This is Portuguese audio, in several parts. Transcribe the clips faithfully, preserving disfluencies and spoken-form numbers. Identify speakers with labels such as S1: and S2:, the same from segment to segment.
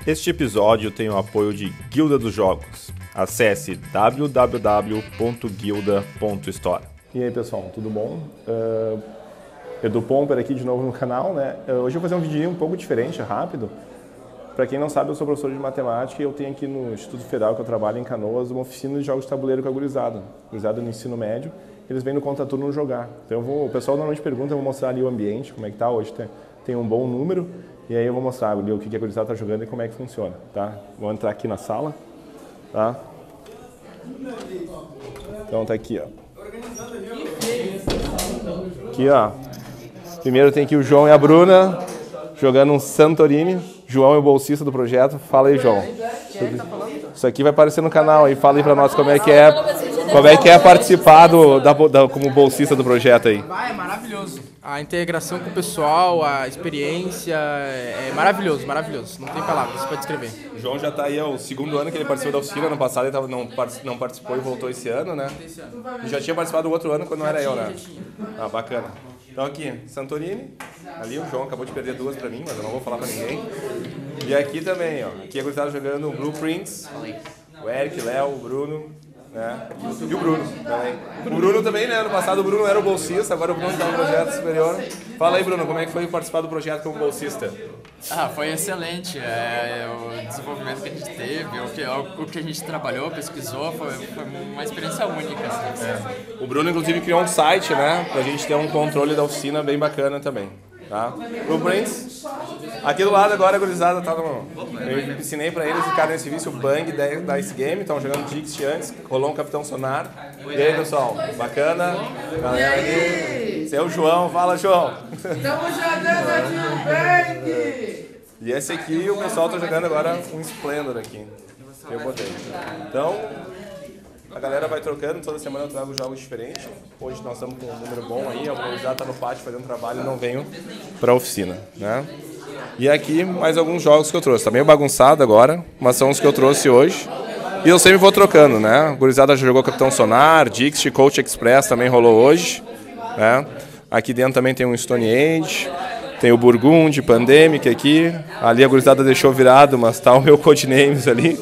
S1: Este episódio tem o apoio de Guilda dos Jogos. Acesse w w w ponto guilda ponto store.
S2: E aí pessoal, tudo bom? Uh, Edu Pomper aqui de novo no canal, né? Uh, hoje eu vou fazer um vídeo um pouco diferente, rápido. Para quem não sabe, eu sou professor de matemática e eu tenho aqui no Instituto Federal, que eu trabalho em Canoas, uma oficina de jogos de tabuleiro com a gurizada. Gurizada no ensino médio, eles vêm no contraturno jogar. Então eu vou, o pessoal normalmente pergunta, eu vou mostrar ali o ambiente, como é que tá. Hoje tem, tem um bom número e aí eu vou mostrar ali o que a gurizada tá jogando e como é que funciona, tá? Vou entrar aqui na sala, tá? Então tá aqui, ó. Aqui, ó. Primeiro tem aqui o João e a Bruna jogando um Santorini. João é o bolsista do projeto. Fala aí, João. Isso aqui vai aparecer no canal aí. Fala aí pra nós como é que é, como é que é participar do, da, da, como bolsista do projeto aí.
S3: Vai, é maravilhoso. A integração com o pessoal, a experiência, é maravilhoso, maravilhoso. Não tem palavras para descrever.
S1: O João já está aí, é o segundo ano que ele participou da oficina. Ano passado ele tava, não, não participou e voltou esse ano, né? E já tinha participado do outro ano quando não era eu, né? Ah, bacana. Então aqui, Santorini. Ali o João acabou de perder duas para mim, mas eu não vou falar para ninguém. E aqui também, ó. Aqui a gurizada jogando Blueprints. O Eric, Léo, o Bruno. Né? E o Bruno também. O Bruno também, né? Ano passado o Bruno era o bolsista, agora o Bruno está no projeto superior. Fala aí, Bruno, como é que foi participar do projeto como bolsista?
S4: Ah, foi excelente. É, o desenvolvimento que a gente teve, o que, o que a gente trabalhou, pesquisou, foi, foi uma experiência única. Assim.
S1: É. O Bruno, inclusive, criou um site, né? Pra gente ter um controle da oficina bem bacana também. Tá? Blueprints. Aqui do lado agora a gurizada tá no... Eu ensinei pra eles ficarem nesse vício Bang da Ice Game, estavam jogando Dixit antes, rolou um Capitão Sonar. E aí, pessoal, bacana? Galera aqui. Esse é o João, fala, João.
S5: Estamos jogando aqui o Bang!
S1: E esse aqui o pessoal tá jogando agora um Splendor aqui, que eu botei. Então, a galera vai trocando, toda semana eu trago jogos diferentes. Hoje nós estamos com um número bom aí, a gurizada tá no pátio fazendo trabalho e não venho pra oficina, né? E aqui mais alguns jogos que eu trouxe. Tá meio bagunçado agora, mas são os que eu trouxe hoje. E eu sempre vou trocando, né? A gurizada já jogou Capitão Sonar, Dixit, Coach Express também rolou hoje, né? Aqui dentro também tem um Stone Age, tem o Burgund, Pandemic aqui. Ali a gurizada deixou virado, mas tá o meu Codenames ali.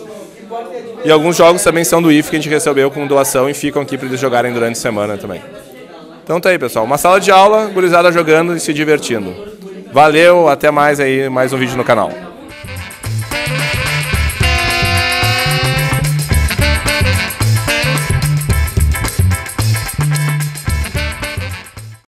S1: E alguns jogos também são do I F que a gente recebeu com doação e ficam aqui para eles jogarem durante a semana também. Então tá aí, pessoal. Uma sala de aula, gurizada jogando e se divertindo. Valeu, até mais aí, mais um vídeo no canal.